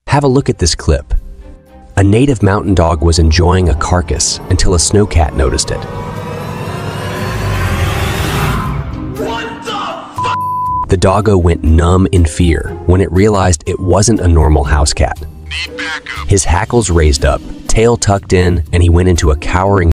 Have a look at this clip. A native mountain dog was enjoying a carcass until a snowcat noticed it. What the f? The doggo went numb in fear when it realized it wasn't a normal house cat. Need backup. His hackles raised up, tail tucked in, and he went into a cowering